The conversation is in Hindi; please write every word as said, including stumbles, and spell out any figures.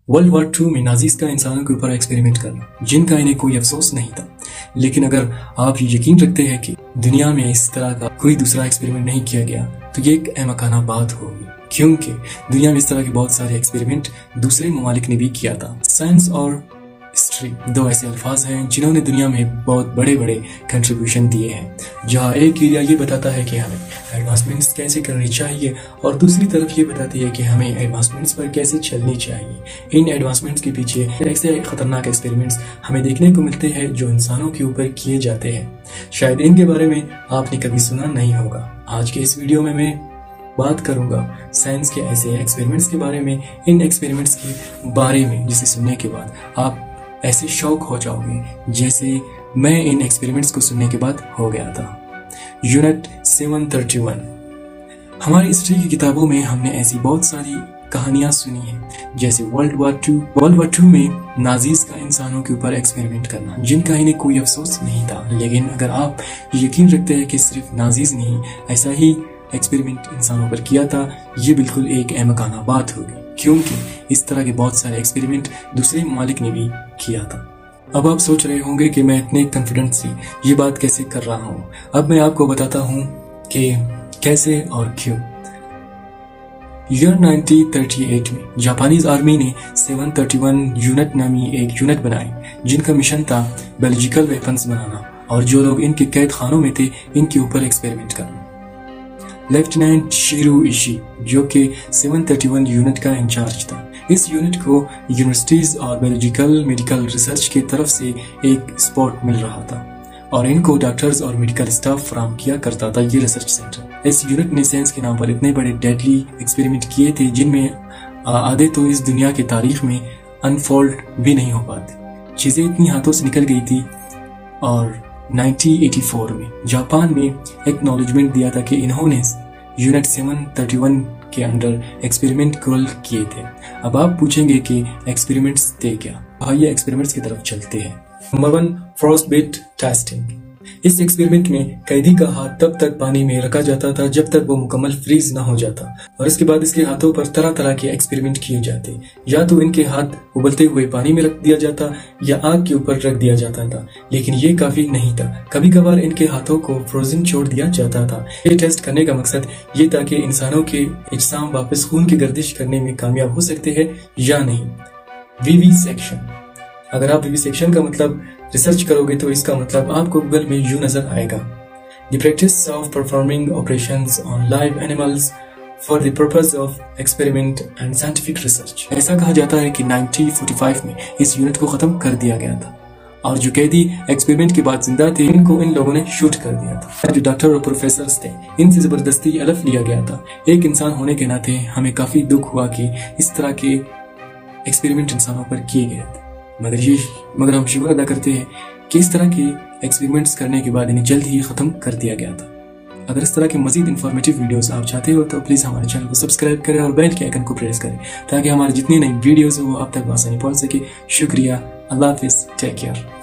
वर्ल्ड वॉर टू में नाजीज का इंसानों के ऊपर एक्सपेरिमेंट करना, जिनका इन्हें कोई अफसोस नहीं था। लेकिन अगर आप ये यकीन रखते हैं कि दुनिया में इस तरह का कोई दूसरा एक्सपेरिमेंट नहीं किया गया, तो ये एक अहमकाना बात होगी, क्योंकि दुनिया में इस तरह के बहुत सारे एक्सपेरिमेंट दूसरे ममालिक ने भी किया था। साइंस और हिस्ट्री दो ऐसे अल्फाज हैं जिन्होंने दुनिया में बहुत बड़े बड़े कंट्रीब्यूशन दिए हैं। जहाँ एक एरिया ये बताता है कि हमें एडवांसमेंट्स कैसे करनी चाहिए और दूसरी तरफ ये बताती है कि हमें एडवांसमेंट्स पर कैसे चलनी चाहिए। इन एडवांसमेंट्स के पीछे ऐसे खतरनाक एक्सपेरिमेंट्स हमें देखने को मिलते हैं जो इंसानों के ऊपर किए जाते हैं। शायद इनके बारे में आपने कभी सुना नहीं होगा। आज के इस वीडियो में मैं बात करूंगा साइंस के ऐसे एक्सपेरिमेंट्स के बारे में, इन एक्सपेरिमेंट्स के बारे में जिसे सुनने के बाद आप ऐसे शौक हो जाओगे जैसे मैं इन एक्सपेरिमेंट्स को सुनने के बाद हो गया था। Unit seven thirty one. हमारी हिस्ट्री की किताबों में हमने ऐसी बहुत सारी कहानियां सुनी हैं, जैसे world war two world war two में नाजीज का इंसानों के ऊपर एक्सपेरिमेंट करना, जिनका इन्हें कोई अफसोस नहीं था। लेकिन अगर आप यकीन रखते हैं कि सिर्फ नाजीज नहीं ऐसा ही एक्सपेरिमेंट इंसानों पर किया था, ये बिल्कुल एक अहमकाना बात होगी, क्योंकि इस तरह के बहुत सारे एक्सपेरिमेंट दूसरे ममालिक ने भी किया था। अब आप सोच रहे होंगे कि मैं इतने कॉन्फिडेंस से ये बात कैसे कर रहा हूँ। अब मैं आपको बताता हूँ कि कैसे और क्यों। ईयर नाइनटीन थर्टी एट में जापानीज आर्मी ने सेवन थर्टी वन यूनिट नामी एक यूनिट बनाई, जिनका मिशन था बायोलॉजिकल वेपन्स बनाना, और जो लोग इनके कैद खानों में थे इनके ऊपर एक्सपेरिमेंट करना। लेफ्टिनेंट शिरो इशी, जो कि सेवन थर्टी वन यूनिट का इंचार्ज था, इस यूनिट को यूनिवर्सिटीज और बायोलॉजिकल मेडिकल रिसर्च की तरफ से एक सपोर्ट मिल रहा था और इनको डॉक्टर्स और मेडिकल स्टाफ फराहम किया करता था ये रिसर्च सेंटर। इस यूनिट ने साइंस के नाम पर इतने बड़े डेडली एक्सपेरिमेंट किए थे जिनमें आधे तो इस दुनिया की तारीख में अनफोल्ड भी नहीं हो पाते। चीजें इतनी हाथों से निकल गई थी और नाइनटीन एटी फोर में जापान ने एक्नॉलेजमेंट दिया था कि इन्होंने यूनिट सेवन थर्टी वन के अंदर एक्सपेरिमेंट कल किए थे। अब आप पूछेंगे कि एक्सपेरिमेंट्स थे क्या? आइए एक्सपेरिमेंट्स की तरफ चलते हैं। Number one, frostbite testing. इस एक्सपेरिमेंट में कैदी का हाथ तब तक पानी में रखा जाता था जब तक वो मुकम्मल फ्रीज ना हो जाता, और इसके बाद इसके हाथों पर तरह तरह के एक्सपेरिमेंट किए जाते। या तो इनके हाथ उबलते हुए पानी में रख दिया जाता या आग के ऊपर रख दिया जाता था, लेकिन ये काफी नहीं था। कभी कभार इनके हाथों को फ्रोजन छोड़ दिया जाता था। ये टेस्ट करने का मकसद ये था कि इंसानों के इज्साम वापस खून की गर्दिश करने में कामयाब हो सकते हैं या नहीं। Vivisection. अगर आप वीवी सेक्शन का मतलब रिसर्च करोगे तो इसका मतलब आपको गूगल में यूं नजर आएगा, the practice of performing operations on live animals for the purpose of experiment and scientific research. ऐसा कहा जाता है कि नाइनटीन फोर्टी फाइव में इस यूनिट को खत्म कर दिया गया था और जो कैदी एक्सपेरिमेंट के बाद जिंदा थे इनको इन लोगों ने शूट कर दिया था। जो डॉक्टर और प्रोफेसर थे इनसे जबरदस्ती अलग लिया गया था। एक इंसान होने के नाते हमें काफी दुख हुआ कि इस तरह के एक्सपेरिमेंट इंसानों पर किए गए थे, मगर ये मगर हम शुक्र अदा करते हैं कि इस तरह के एक्सपेरिमेंट्स करने के बाद इन्हें जल्द ही खत्म कर दिया गया था। अगर इस तरह के मजीद इन्फॉर्मेटिव वीडियोस आप चाहते हो तो प्लीज हमारे चैनल को सब्सक्राइब करें और बेल के आइकन को प्रेस करें ताकि हमारी जितनी नई वीडियोस हो वो आप तक आसानी पहुंच सके। शुक्रिया। अल्लाह हाफिज। Take care.